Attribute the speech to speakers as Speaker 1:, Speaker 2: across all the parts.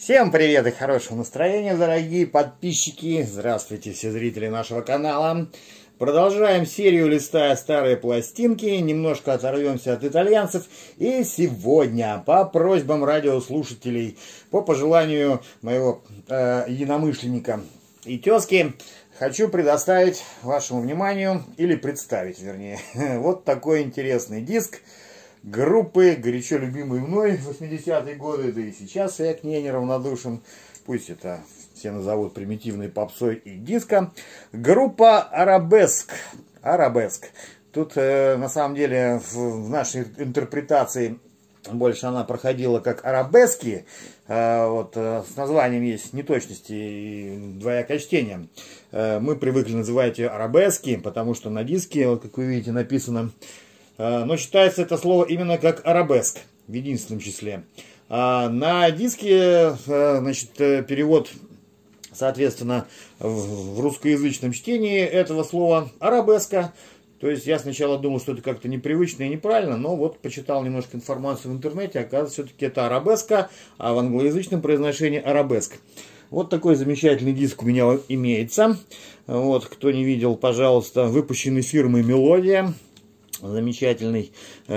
Speaker 1: Всем привет и хорошего настроения, дорогие подписчики. Здравствуйте, все зрители нашего канала. Продолжаем серию «Листая старые пластинки». Немножко оторвемся от итальянцев. И сегодня, по просьбам радиослушателей, по пожеланию моего единомышленника и тезки, хочу предоставить вашему вниманию, или представить, вернее, вот такой интересный диск группы, горячо любимой мной в 80-е годы, да и сейчас я к ней неравнодушен, пусть это все назовут примитивной попсой и диско. Группа Арабеск. Арабеск. Тут на самом деле в нашей интерпретации больше она проходила как арабески. Вот, с названием есть неточности и двоякое чтение. Мы привыкли называть ее арабески, потому что на диске, вот, как вы видите, написано. Но считается это слово именно как арабеск в единственном числе. На диске, значит, перевод, соответственно, в русскоязычном чтении этого слова арабеска. То есть я сначала думал, что это как-то непривычно и неправильно, но вот почитал немножко информацию в интернете, оказывается, все-таки это арабеска, а в англоязычном произношении арабеск. Вот такой замечательный диск у меня имеется. Вот, кто не видел, пожалуйста, выпущенный фирмой «Мелодия». Замечательный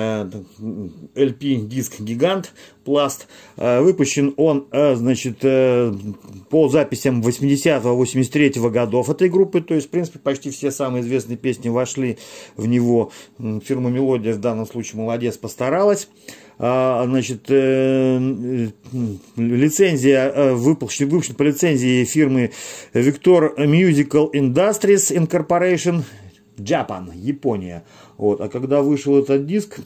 Speaker 1: LP-диск «Гигант» Пласт. Выпущен он, значит, по записям 80-83 годов этой группы. То есть, в принципе, почти все самые известные песни вошли в него. Фирма «Мелодия» в данном случае молодец, постаралась. Значит, лицензия выпущена по лицензии фирмы Victor Musical Industries Incorporation, Japan, Япония. Вот. А когда вышел этот диск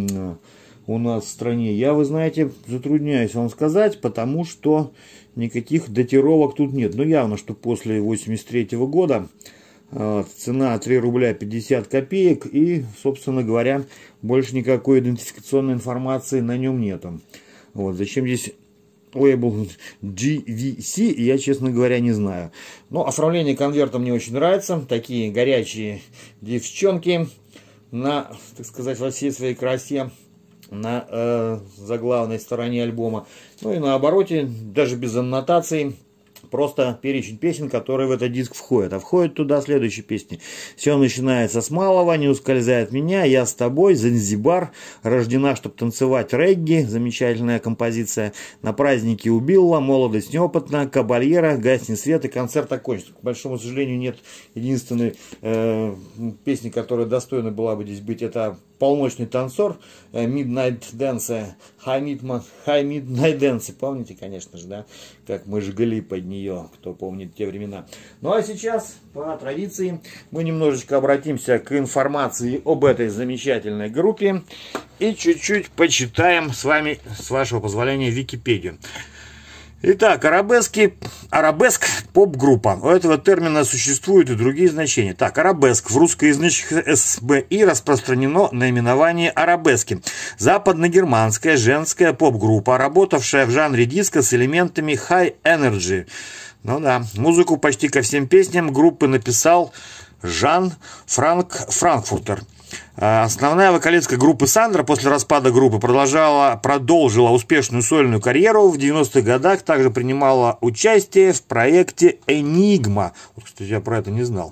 Speaker 1: у нас в стране, я, вы знаете, затрудняюсь вам сказать, потому что никаких датировок тут нет. Но явно, что после 83 года цена 3 рубля 50 копеек и, собственно говоря, больше никакой идентификационной информации на нем нету. Вот. Зачем здесь лейбл GVC, я, честно говоря, не знаю. Но оформление конверта мне очень нравится. Такие горячие девчонки на, так сказать, во всей своей красе на заглавной стороне альбома. Ну и на обороте, даже без аннотаций, просто перечень песен, которые в этот диск входят. А входят туда следующие песни. Все начинается с малого, не ускользает меня, я с тобой, Занзибар, рождена, чтобы танцевать регги, замечательная композиция, на празднике убила, молодость неопытна, кабальера, гаснет свет и концерт окончен. К большому сожалению, нет единственной песни, которая достойна была бы здесь быть, это «Полночный танцор», Midnight Dance, High Midnight Dance, помните, конечно же, да, как мы жгли под нее, кто помнит те времена. Ну а сейчас, по традиции, мы немножечко обратимся к информации об этой замечательной группе и чуть-чуть почитаем с вами, с вашего позволения, Википедию. Итак, арабеск поп-группа. У этого термина существуют и другие значения. Так, арабеск. В русскоязычных СБИ распространено наименование арабески. Западногерманская женская поп-группа, работавшая в жанре диско с элементами high energy. Ну да, музыку почти ко всем песням группы написал Жан Франкфуртер. Основная вокалистка группы Сандра после распада группы продолжила успешную сольную карьеру. В 90-х годах также принимала участие в проекте «Энигма». Вот, кстати, я про это не знал.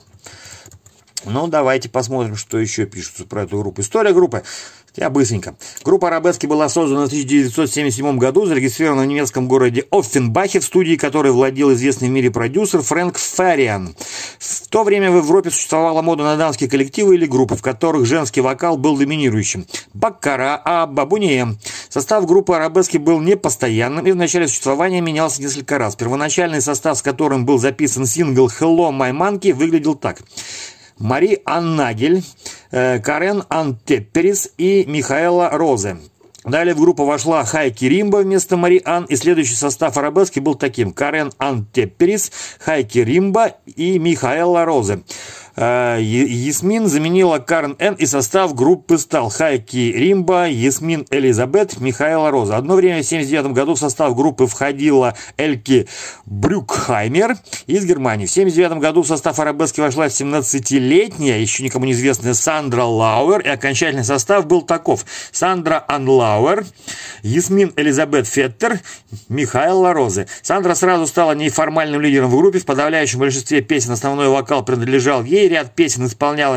Speaker 1: Ну, давайте посмотрим, что еще пишут про эту группу. История группы. Я быстренько. Группа Арабески была создана в 1977 году, зарегистрирована в немецком городе Оффенбахе, в студии которой владел известный в мире продюсер Фрэнк Фариан. В то время в Европе существовала мода на дамские коллективы или группы, в которых женский вокал был доминирующим. Баккара, Бабунея. Состав группы Арабески был непостоянным и в начале существования менялся несколько раз. Первоначальный состав, с которым был записан сингл «Hello, My Monkey», выглядел так. Мари Анн Нагель, Карен Анн Тепперис и Михаэла Розе. Далее в группу вошла Хайки Римба вместо Мари Анн, и следующий состав арабески был таким: Карен Анн Тепперис, Хайки Римба и Михаэла Розе. Ясмин заменила Карен Н. и состав группы стал Хайки Римба, Ясмин Элизабет, Михаэла Роза. Одно время в 1979 году в состав группы входила Эльке Брюкхаймер из Германии. В 1979 году в состав арабески вошла 17-летняя, еще никому неизвестная Сандра Лауэр, и окончательный состав был таков: Сандра Анлауэр, Ясмин Элизабет Феттер, Михаэла Розы. Сандра сразу стала неформальным лидером в группе. В подавляющем большинстве песен основной вокал принадлежал ей. Ряд песен исполняла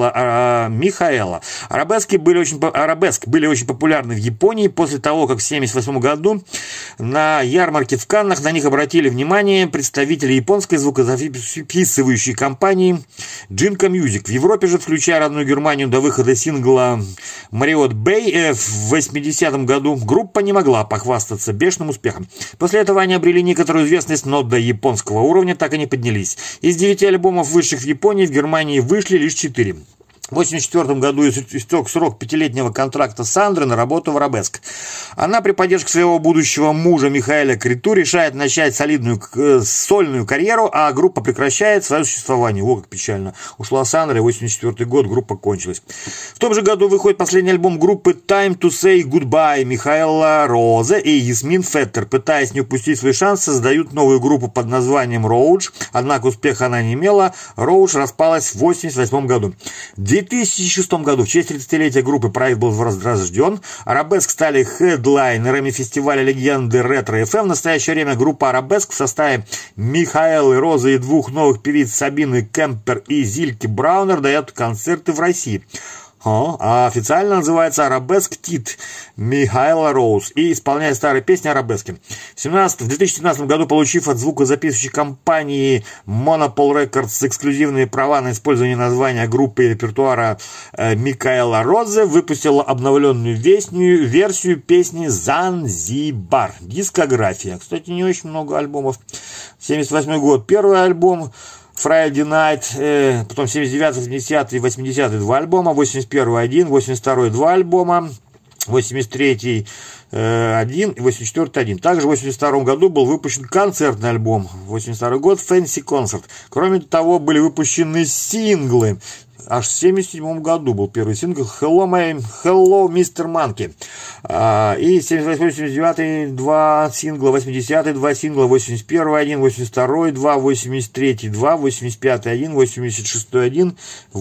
Speaker 1: Михаэла. Арабеск были очень популярны в Японии. После того, как в 1978 году на ярмарке в Каннах на них обратили внимание представители японской звукозаписывающей компании Jinka Music. В Европе же, включая родную Германию, до выхода сингла Marriott Bay в 80-м году группа не могла похвастаться бешеным успехом. После этого они обрели некоторую известность, но до японского уровня так и не поднялись. Из 9 альбомов, вышедших в Японии, в Германии вышли лишь 4. В 1984 году истек срок 5-летнего контракта Сандры на работу в арабеск. Она при поддержке своего будущего мужа Михаэля Криту решает начать солидную сольную карьеру, а группа прекращает свое существование. О, как печально. Ушла Сандра, и 1984 год группа кончилась. В том же году выходит последний альбом группы Time to Say Goodbye Михаэла Розе и Ясмин Феттер. Пытаясь не упустить свой шанс, создают новую группу под названием Роудж. Однако успеха она не имела. Роудж распалась в 1988 году. В 2006 году, в честь 30-летия группы, проект был возрожден. Арабеск стали хедлайнерами фестиваля легенды Ретро FM. В настоящее время группа Арабеск в составе Михаэлы Розы и двух новых певиц Сабины Кемпер и Зильки Браунер дает концерты в России. А официально называется Арабеск Тит Михаэла Роуз и исполняет старые песни арабески. В 2017 году, получив от звукозаписывающей компании Monopol Records эксклюзивные права на использование названия группы и репертуара Михаэла Розе, выпустила обновленную версию песни «Занзибар». Дискография. Кстати, не очень много альбомов. 1978 год первый альбом, Friday Night, потом 79, 80 и 80 два альбома, 81 один, 82 два альбома, 83 один и 84 один. Также в 82 году был выпущен концертный альбом, 82 год Fancy Concert. Кроме того, были выпущены синглы. Аж в 1977 году был первый сингл Hello Mr. Monkey. И 78-89 два сингла, 80-й два сингла, 81 один, 82 два, 83 два, 85 один, 86 один,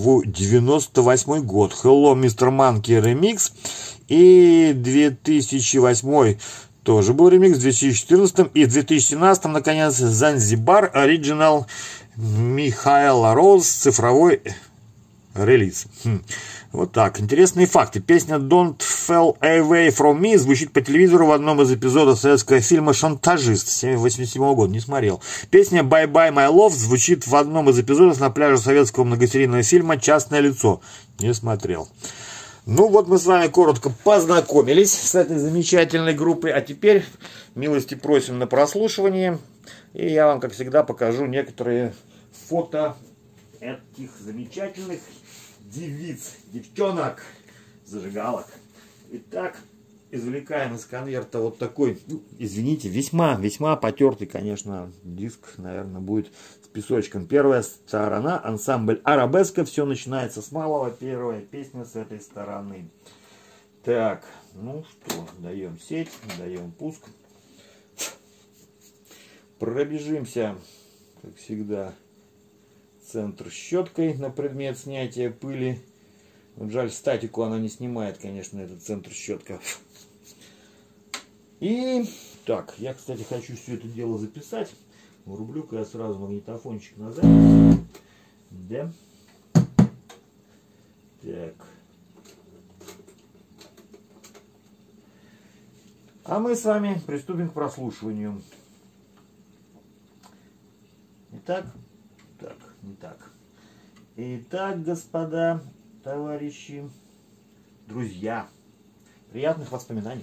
Speaker 1: 98 год Hello Mr. Monkey ремикс. И 2008 тоже был ремикс, в 2014 и в 2017 наконец Занзибар Original Михаэла Роуз цифровой релиз. Вот так. Интересные факты. Песня Don't Fall Away From Me звучит по телевизору в одном из эпизодов советского фильма «Шантажист» 1987 года. Не смотрел. Песня Bye Bye My Love звучит в одном из эпизодов на пляже советского многосерийного фильма «Частное лицо». Не смотрел. Ну вот мы с вами коротко познакомились с этой замечательной группой. А теперь милости просим на прослушивание. И я вам, как всегда, покажу некоторые фото этих замечательных девиц, девчонок, зажигалок. Итак, извлекаем из конверта вот такой, извините, весьма потертый, конечно, диск, наверное, будет с песочком. Первая сторона, ансамбль Арабеска, все начинается с малого, первая песня с этой стороны. Так, ну что, даем сеть, даем пуск. Пробежимся, как всегда, центр щеткой на предмет снятия пыли. Вот жаль, статику она не снимает, конечно, этот центр щетка. И так, я, кстати, хочу все это дело записать. Врублю-ка я сразу магнитофончик на запись. Да. Так. А мы с вами приступим к прослушиванию. Итак. Так, не так. Итак, господа, товарищи, друзья, приятных воспоминаний.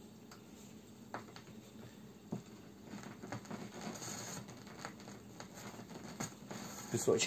Speaker 1: Песочек.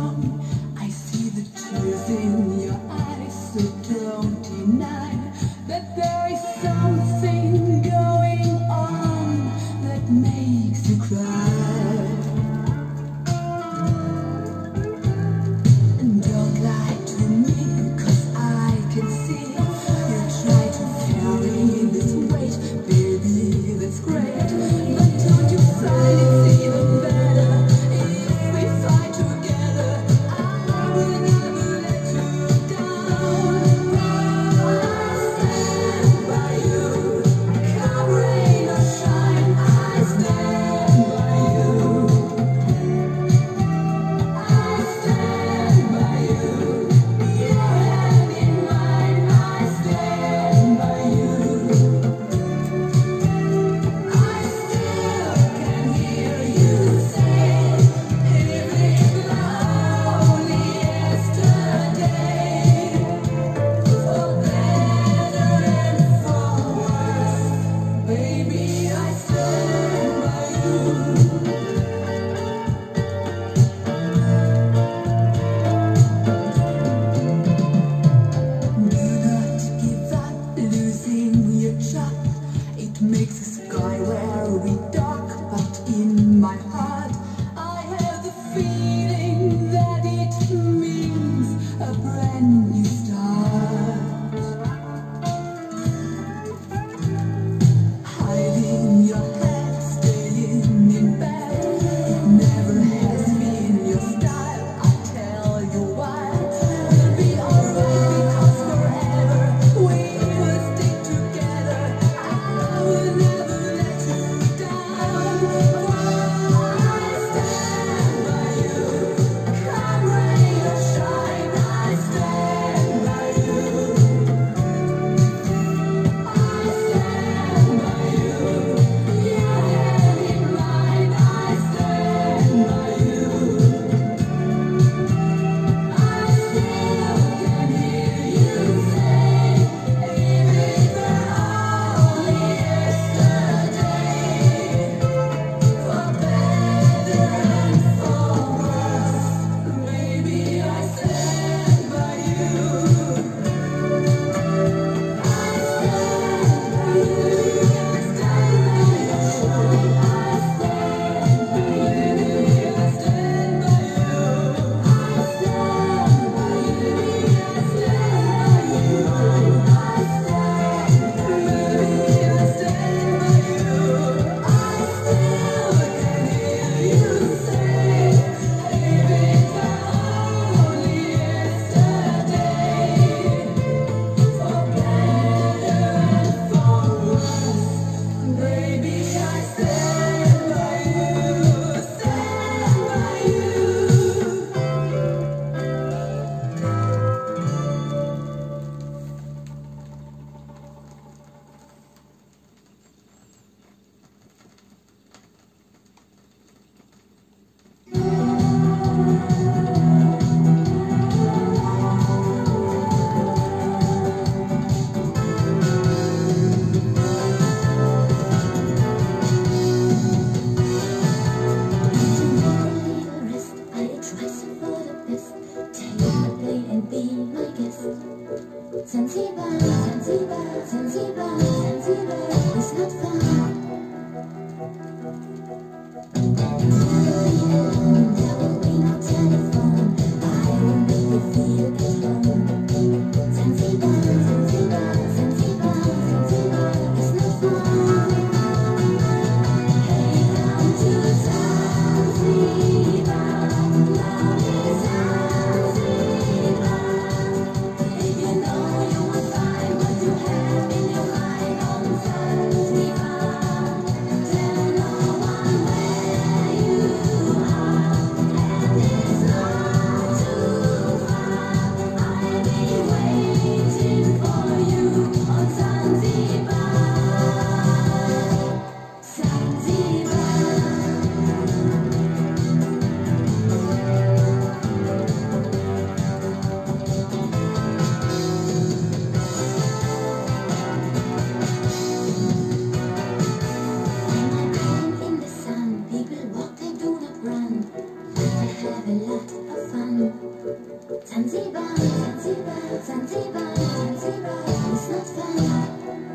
Speaker 2: wrong. I see the tears in your eyes, so don't deny that there is something going on that makes you cry. And don't lie to me, 'cause I can see you try to carry this weight. Baby, that's great, but don't you find it's even better if we fight together? I will never let you down. I stand by you, come rain or shine. I stand by you. I stand by you. Your hand in mine. I stand by you. I still can hear you say, "Living lonely yesterday, for better and for worse." Baby, I stand by you. Do not give up, losing your job. It makes the sky very dark, but in my heart I have the feeling that it means a brand new start. Hiding your head, staying in bed, it never has been your style. I tell you why. We'll be alright because forever we will stick together. I will never let you down. I stand by you, come rain or shine. I stand by you. I stand by you. Your hand in mine. I stand by you. I still can hear you say, "Living lonely yesterday, for better and for worse." Maybe I stand by you. I stand by you. I stand by you. I stand by you. I stand by you. I stand by you. I stand by you. I stand by you. I stand by you. I still can hear you say, "Living lonely yesterday, for better and for worse." Baby, I stand by you, stand by you.
Speaker 3: Zanzibar, Zanzibar, Zanzibar, Zanzibar, it's not fun. Never be alone, there will be no telephone. I will make you feel at home. Zanzibar, Zanzibar, Zanzibar, Zanzibar, it's not fun. Hey, come to Zanzibar, lovely Zanzibar. If you know you will find what you have in your heart. Zanzibar, Zanzibar, Zanzibar, Zanzibar, it's not fun.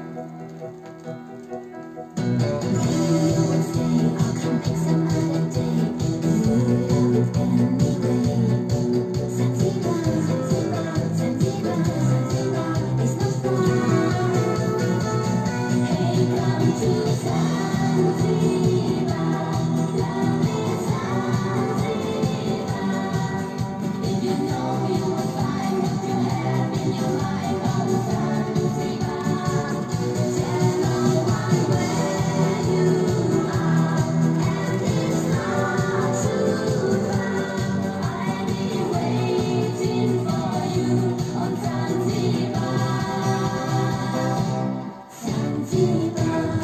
Speaker 3: Maybe you would stay, I'll come back some other day. You love it anyway. Zanzibar, Zanzibar, Zanzibar, Zanzibar, it's not fun. Hey, come to Zanzibar, love is Zanzibar. If you know you will find what you have in your mind on Zanzibar. Tell no one where you are, and it's not too far. I'll be waiting for you on Zanzibar. Zanzibar.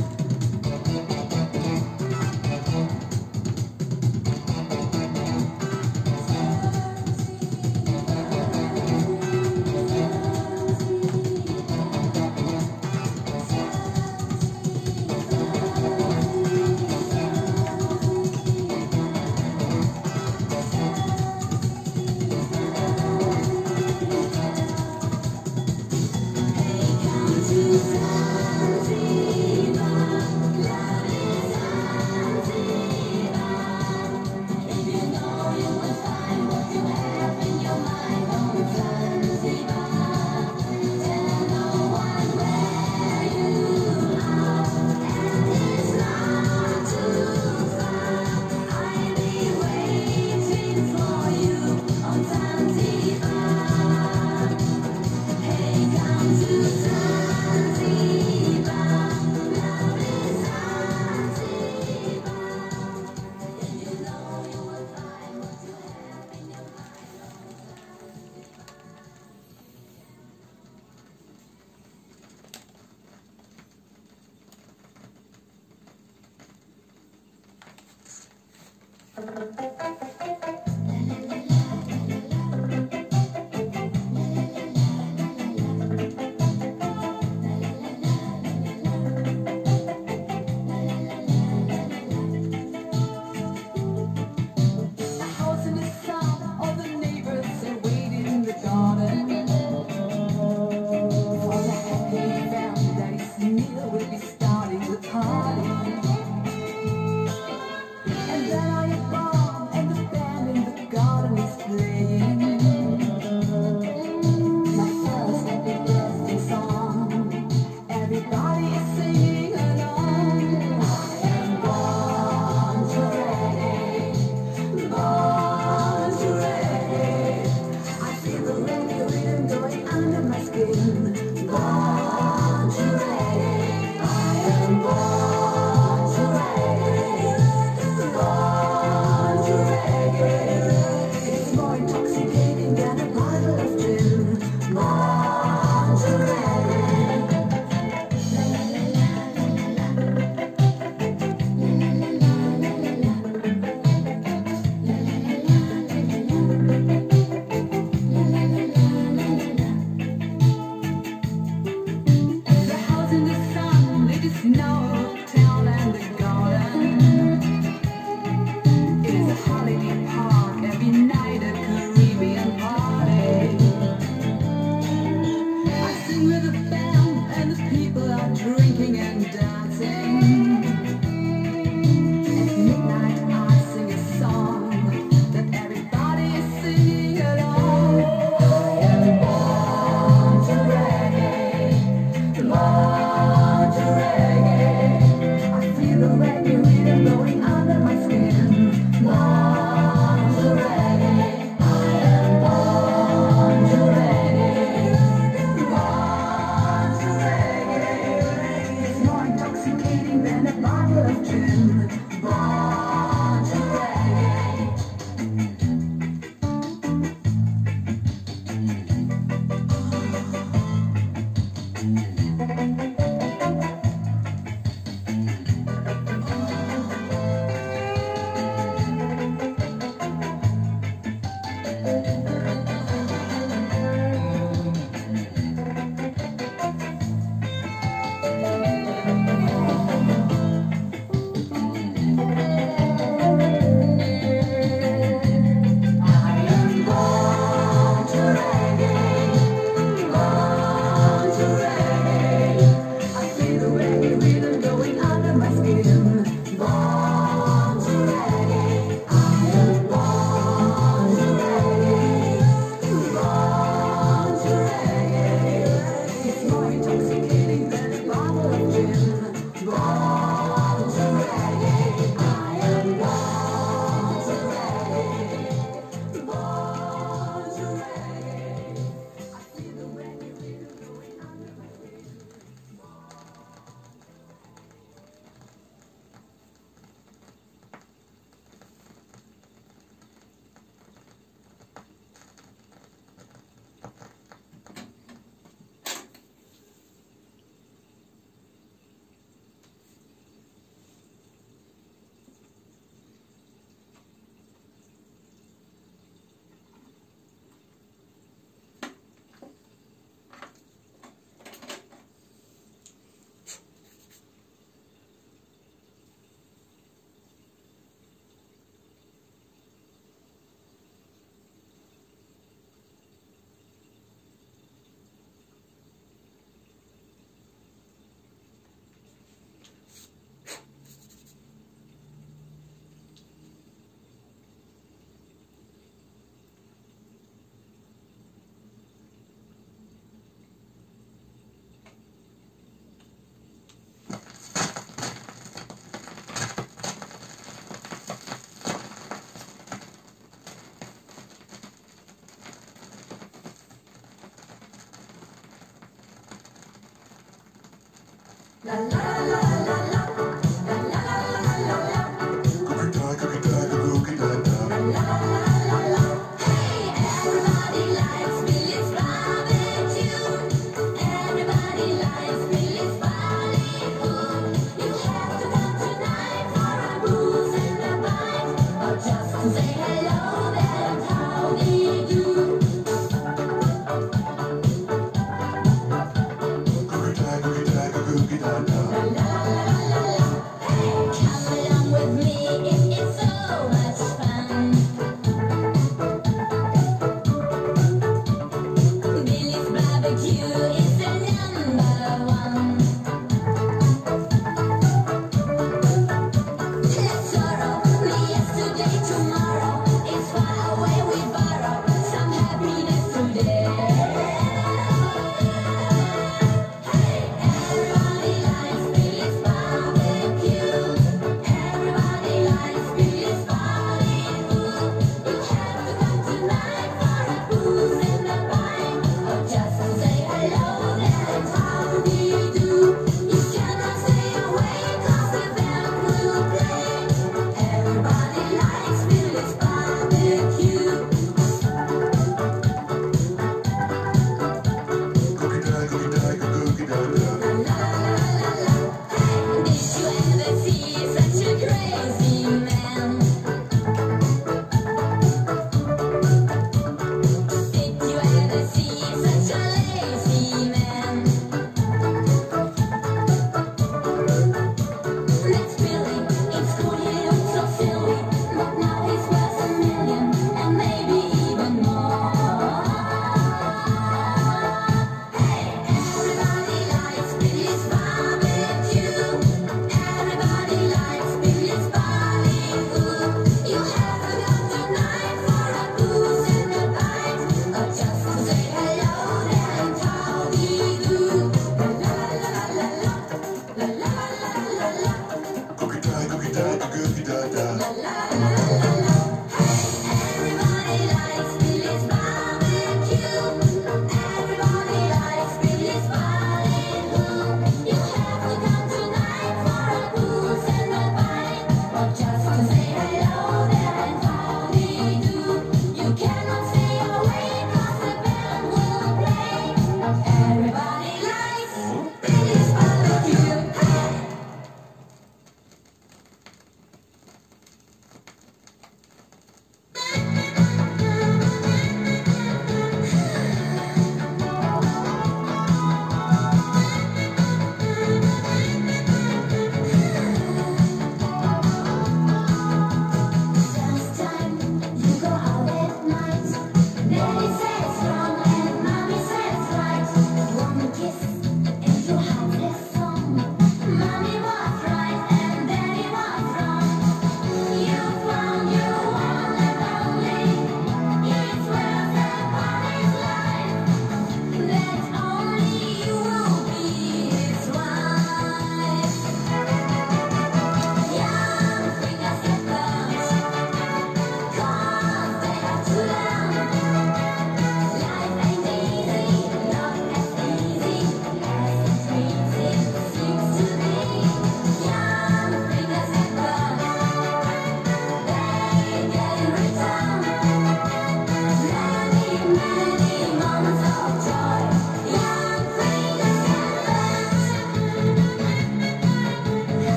Speaker 2: A house in the sun, all the neighbors are waiting in the garden. For the happy family that is near will be starting the party. And then I am born, and the band in the garden is playing. My first happy birthday song, everybody is singing along. I am born to reggae. Born to reggae. I feel the reggae rhythm going under my skin. Born to reggae. I am born to reggae. Born to reggae. It's more intoxicating than a bottle of gin. Born to reggae. The house in the sun, it is now a hotel and a garden. It is a holiday park, every night a Caribbean party. I sing with the band and the people are drinking and dancing. At midnight I sing a song that everybody is singing along. I am born to reggae. Born to reggae. I feel the reggae rhythm going under my skin. Born to reggae. I am born to reggae. Born to reggae. It's more intoxicating than a bottle of gin. Born to reggae. I am born
Speaker 3: Everybody likes Billy's barbecue. Everybody likes Billy's Bollywood. You have to come tonight for a booze and a bite, or just to say hello there and howdy do.
Speaker 2: Cookie tie, cookie tie, cookie da da.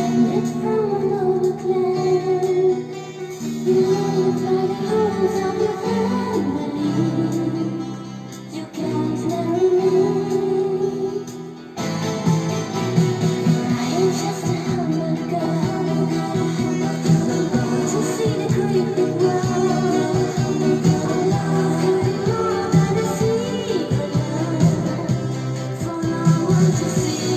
Speaker 3: Descended from a noble clan, united by the arms of your family. You can't marry me. I am just a humble girl, to see the great big world. Our love could be more than a secret, for no one to see.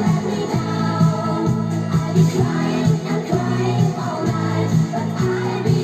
Speaker 3: Crying and crying all night, but I'll be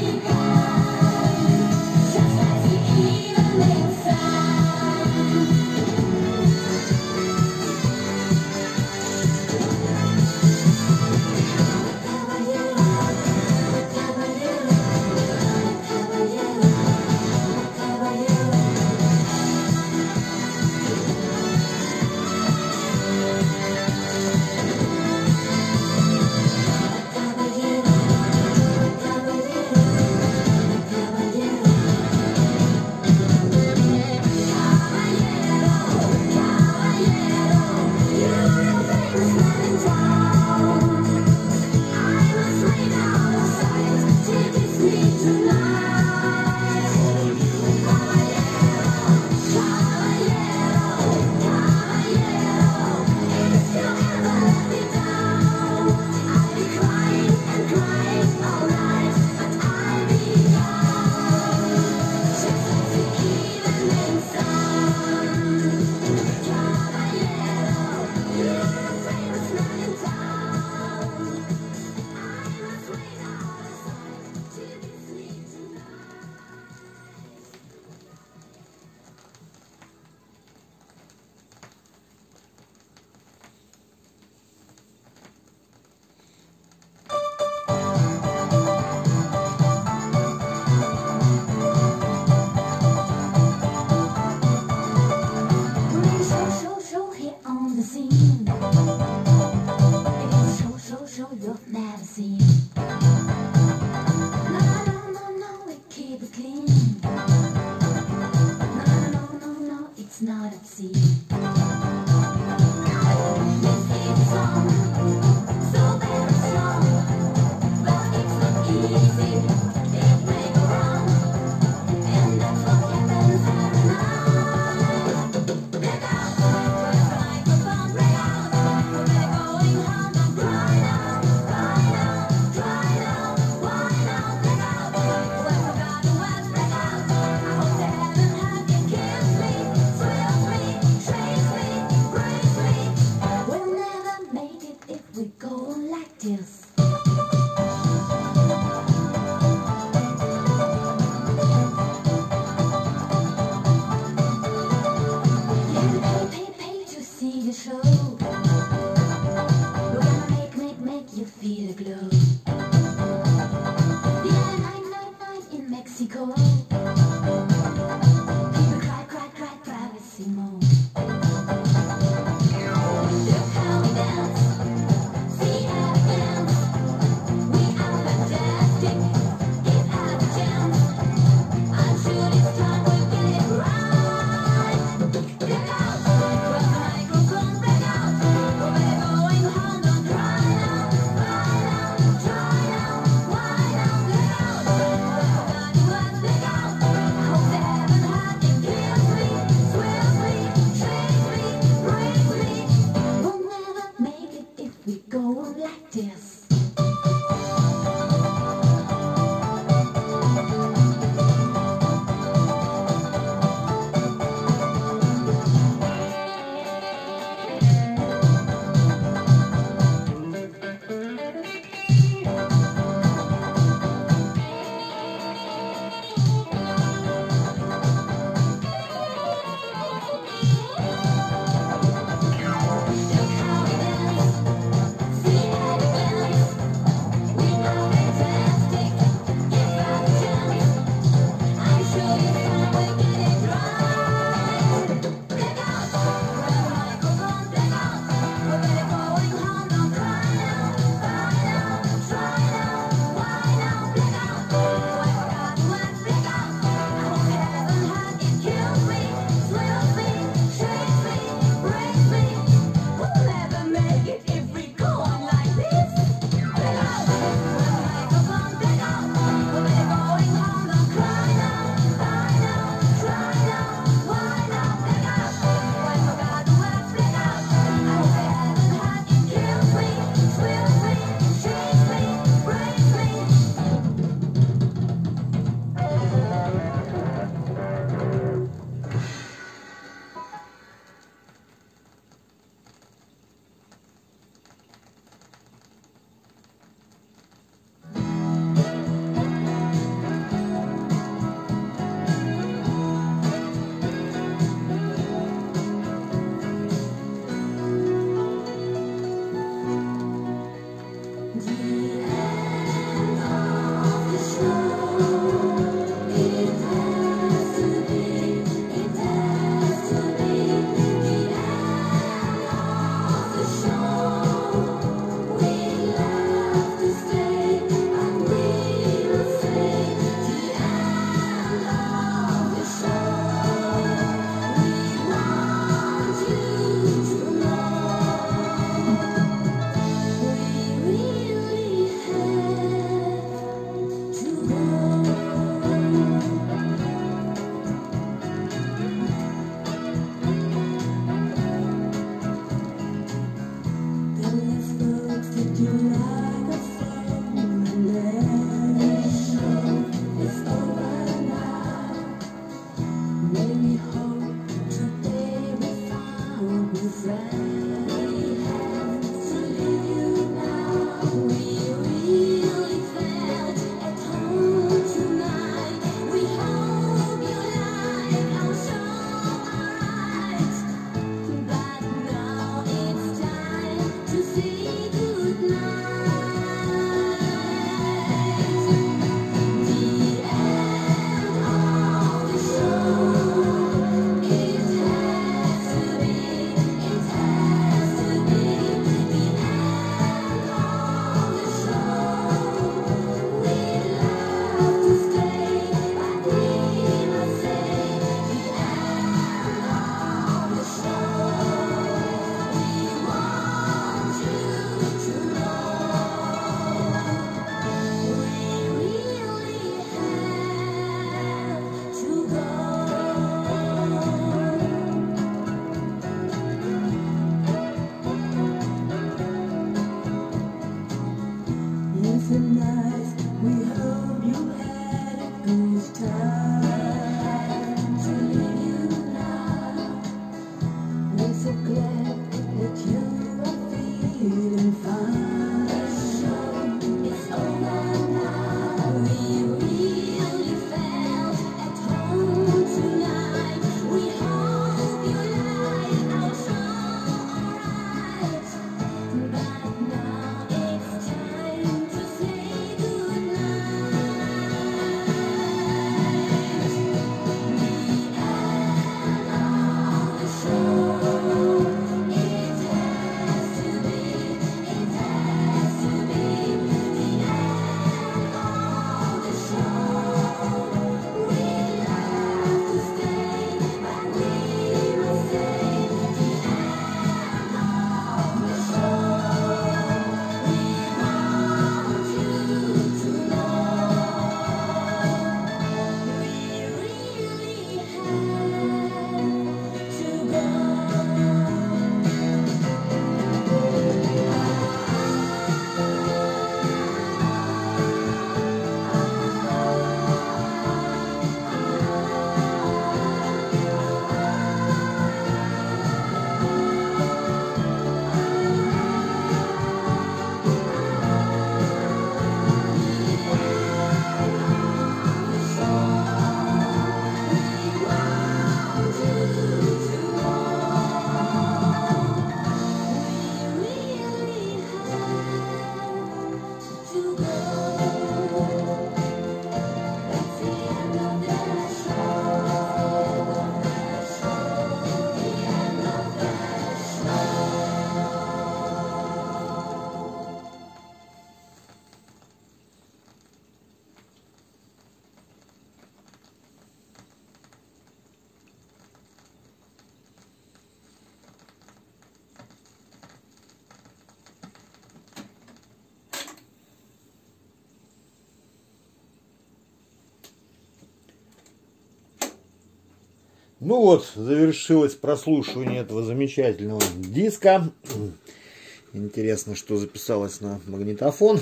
Speaker 1: Ну вот, завершилось прослушивание этого замечательного диска. Интересно, что записалось на магнитофон.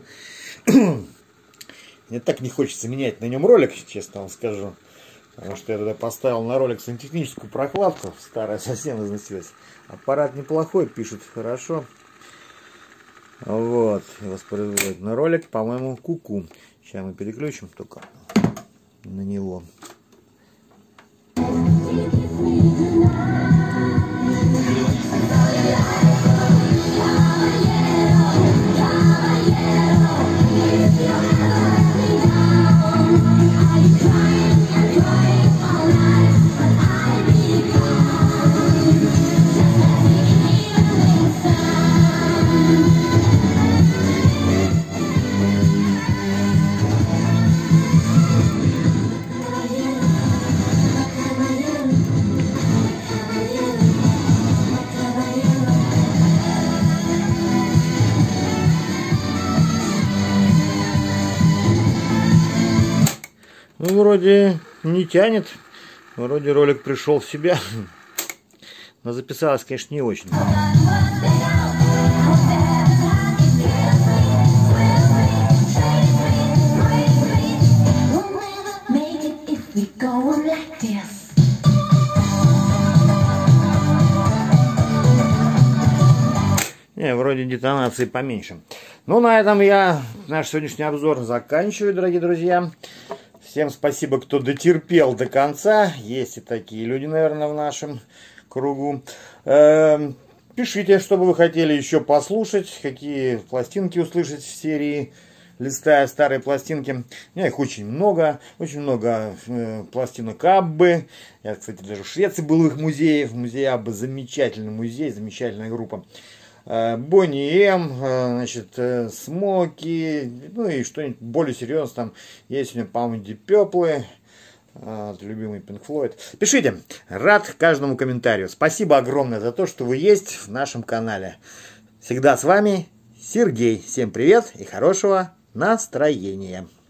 Speaker 1: Мне так не хочется менять на нем ролик, честно вам скажу. Потому что я тогда поставил на ролик сантехническую прокладку. Старая совсем износилась. Аппарат неплохой, пишет хорошо. Вот, воспроизводит на ролик, по-моему, куку. Сейчас мы переключим только на него. Ну, вроде не тянет. Вроде ролик пришел в себя. Но записалось, конечно, не очень. Не, вроде детонации поменьше. Ну, на этом я наш сегодняшний обзор заканчиваю, дорогие друзья. Всем спасибо, кто дотерпел до конца. Есть и такие люди, наверное, в нашем кругу. Пишите, что бы вы хотели еще послушать, какие пластинки услышать в серии «Листая старые пластинки». У меня их очень много пластинок Аббы. Я, кстати, даже в Швеции был в их музее. В музее Аббы замечательный музей, замечательная группа. Бонни М, значит, Смоки, ну и что-нибудь более серьезное там есть у меня, по-моему, Deep Purple, любимый Pink Floyd. Пишите, рад каждому комментарию. Спасибо огромное за то, что вы есть в нашем канале. Всегда с вами Сергей. Всем привет и хорошего настроения.